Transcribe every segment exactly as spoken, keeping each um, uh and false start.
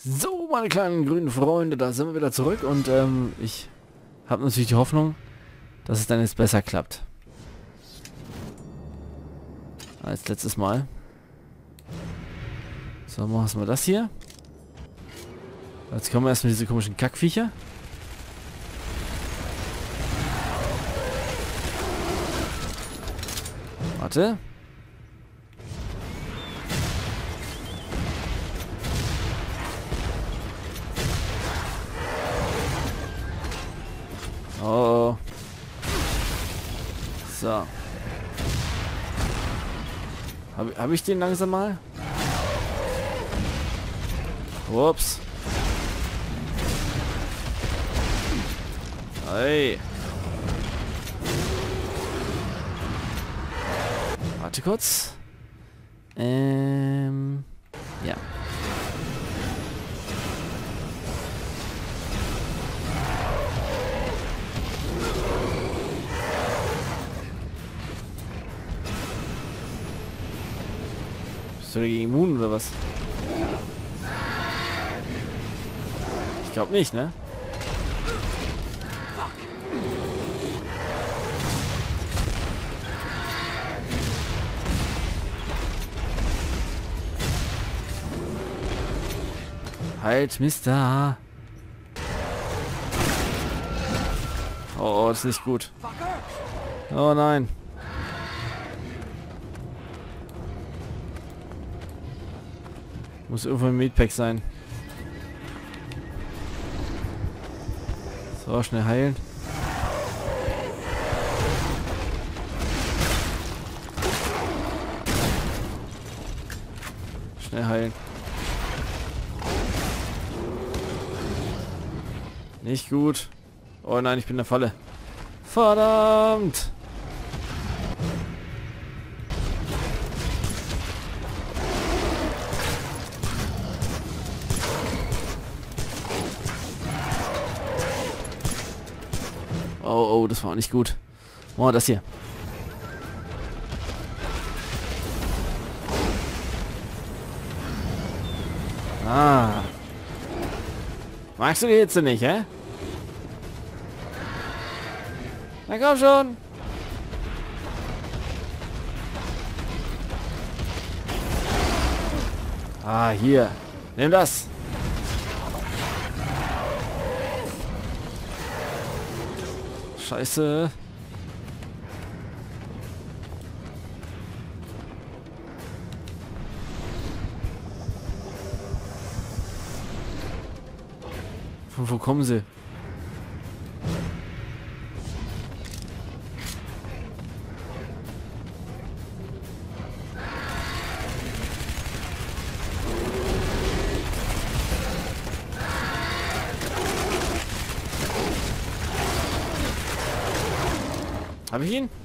So, meine kleinen grünen Freunde, da sind wir wieder zurück und ähm, ich habe natürlich die Hoffnung, dass es dann jetzt besser klappt. Als letztes Mal. So, machen wir das hier. Jetzt kommen wir erstmal diese komischen Kackviecher. Warte. Oh. So. Habe hab ich den langsam mal? Ups. Hey. Warte kurz. Ähm. Ja. Bist du dagegen immun oder was? Ich glaube nicht, ne? Halt, Mister. Oh, oh, das ist nicht gut. Oh nein. Muss irgendwo ein Medpack sein. So, schnell heilen. Schnell heilen. Nicht gut. Oh nein, ich bin in der Falle. Verdammt! Oh, oh, das war auch nicht gut. Oh, das hier. Ah. Magst du die Hitze nicht, hä? Na komm schon. Ah, hier. Nimm das. Scheiße. Von wo kommen sie? Habe ich ihn?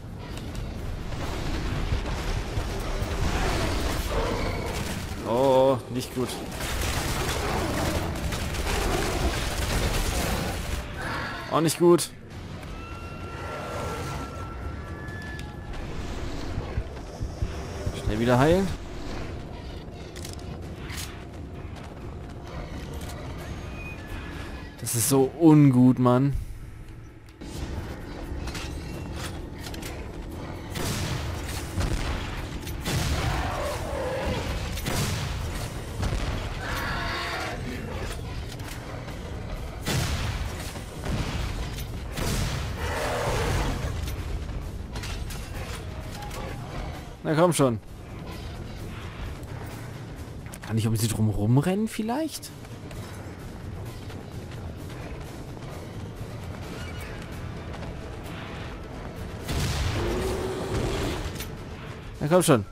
Oh, nicht gut. Auch nicht gut. Schnell wieder heilen. Das ist so ungut, Mann. Na komm schon. Kann ich um sie drum rumrennen vielleicht? Na komm schon.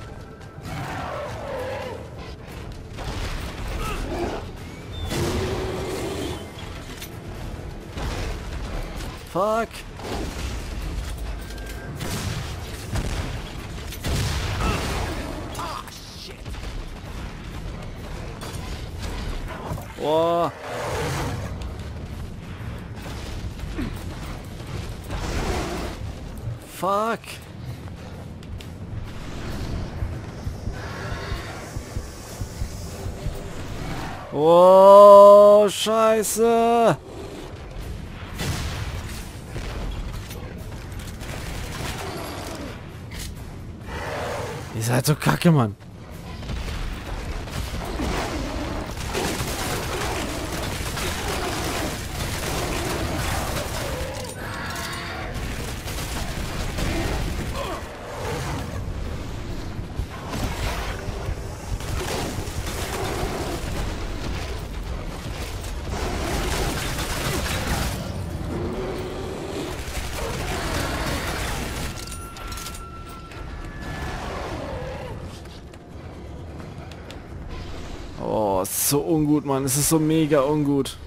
Fuck. Oh. Fuck. Oh, Scheiße. Ihr seid so kacke, Mann. Oh, es ist so ungut, Mann. Es ist so mega ungut.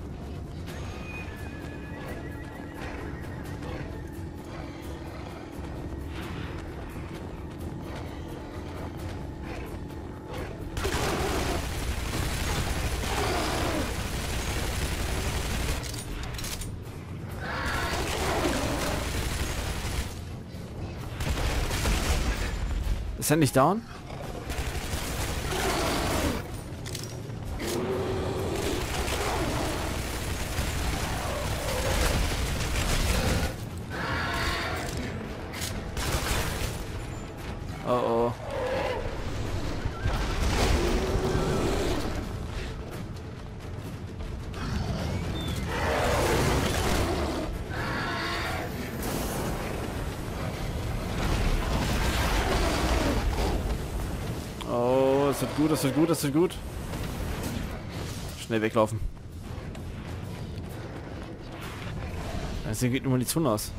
Ist er nicht down? Oh oh. Oh, das wird gut, das wird gut, das wird gut. Schnell weglaufen. Deswegen geht nur Munition aus.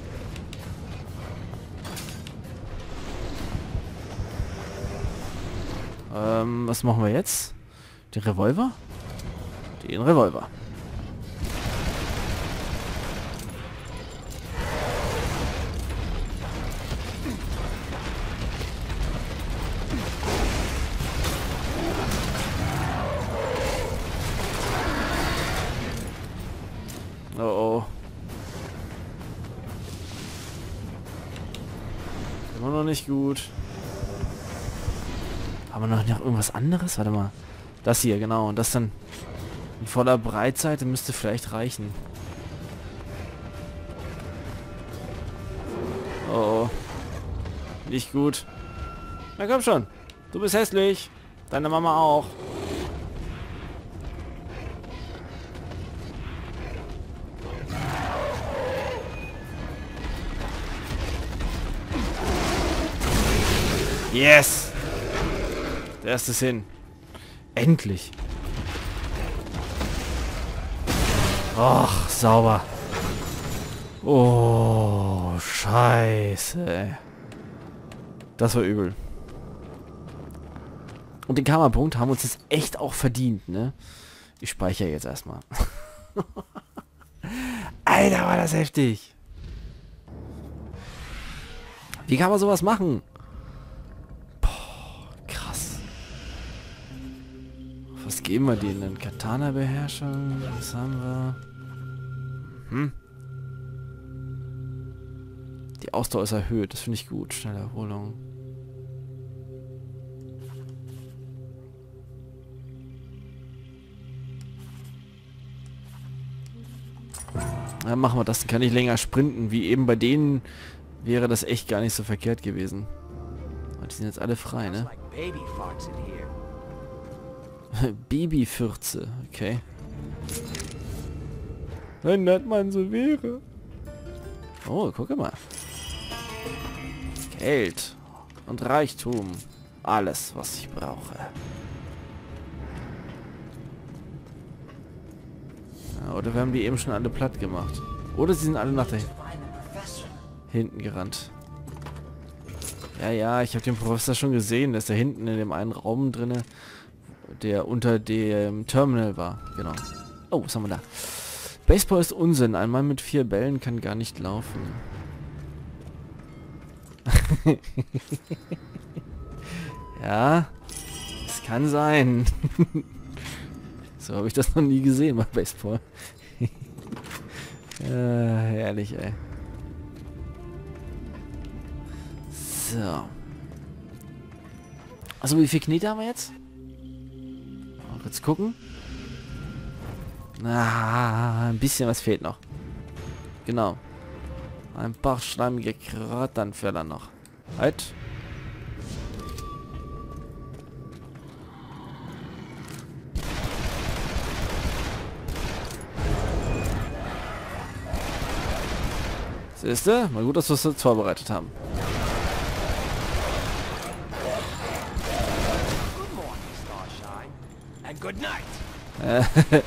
Ähm, was machen wir jetzt? Den Revolver? Den Revolver. Oh oh. Immer noch nicht gut. Haben wir noch irgendwas anderes? Warte mal. Das hier, genau. Und das dann in voller Breitseite müsste vielleicht reichen. Oh, oh. Nicht gut. Na komm schon. Du bist hässlich. Deine Mama auch. Yes! Der erste ist hin. Endlich. Och, sauber. Oh, scheiße. Das war übel. Und den Karma-Punkt haben wir uns jetzt echt auch verdient, ne? Ich speichere jetzt erstmal. Alter, war das heftig. Wie kann man sowas machen? Was geben wir denen denn? Katana-Beherrschung? Was haben wir? Hm. Die Ausdauer ist erhöht. Das finde ich gut. Schnelle Erholung. Dann machen wir das. Dann kann ich länger sprinten. Wie eben bei denen wäre das echt gar nicht so verkehrt gewesen. Aber die sind jetzt alle frei, ne? Babyfürze, okay. Wenn das man so wäre. Oh, guck mal. Geld und Reichtum. Alles, was ich brauche. Ja, oder wir haben die eben schon alle platt gemacht. Oder sie sind alle nach da hinten gerannt. Ja, ja, ich habe den Professor schon gesehen. Der ist da hinten in dem einen Raum drinne, der unter dem Terminal war. Genau. Oh, was haben wir da? Baseball ist Unsinn. Ein Mann mit vier Bällen kann gar nicht laufen. Ja, es kann sein. So habe ich das noch nie gesehen bei Baseball. äh, herrlich, ey. So. Also wie viel Knete haben wir jetzt? Mal kurz gucken. Ah, ein bisschen was fehlt noch. Genau. Ein paar schleimige Kratternfeller noch. Halt. Siehste? Mal gut, dass wir es jetzt vorbereitet haben. Good morning, Starshine. And good night.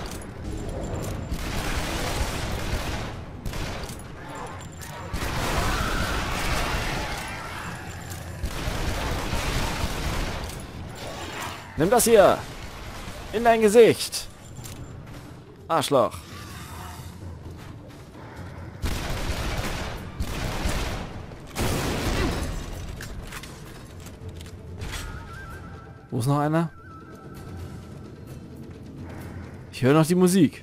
Nimm das hier! In dein Gesicht! Arschloch! Wo ist noch einer? Ich höre noch die Musik.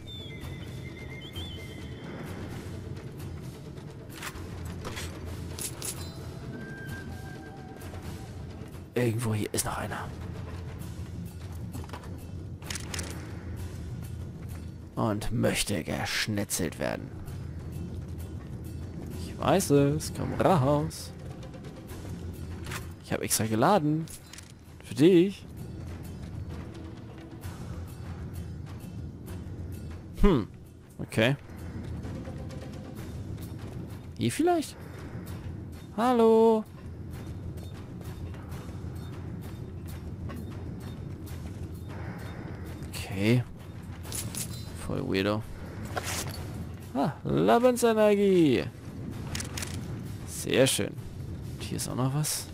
Irgendwo hier ist noch einer. Und möchte geschnetzelt werden. Ich weiß es. Komm raus. Ich habe extra geladen. Für dich. Hm. Okay. Hier vielleicht? Hallo? Okay. Voll weirdo. Ah, Lebensenergie. Sehr schön. Und hier ist auch noch was.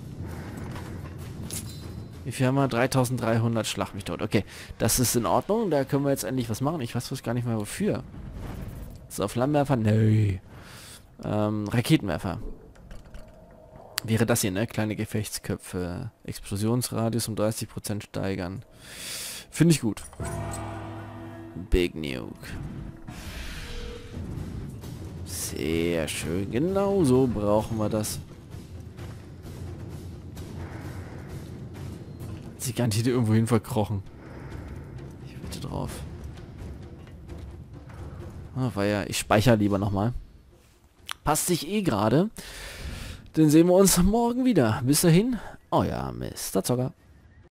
Wie viel haben wir? dreitausenddreihundert. Schlag mich tot. Okay, das ist in Ordnung. Da können wir jetzt endlich was machen. Ich weiß was gar nicht mehr wofür. So, Flammenwerfer? Nee. Ähm, Raketenwerfer. Wäre das hier, ne? Kleine Gefechtsköpfe. Explosionsradius um dreißig Prozent steigern. Finde ich gut. Big Nuke. Sehr schön. Genau so brauchen wir das. Sie garantiert irgendwo hin verkrochen. Ich wette drauf. Ah, war ja, ich speichere lieber nochmal. Passt sich eh gerade. Dann sehen wir uns morgen wieder. Bis dahin, euer Mister Zocker.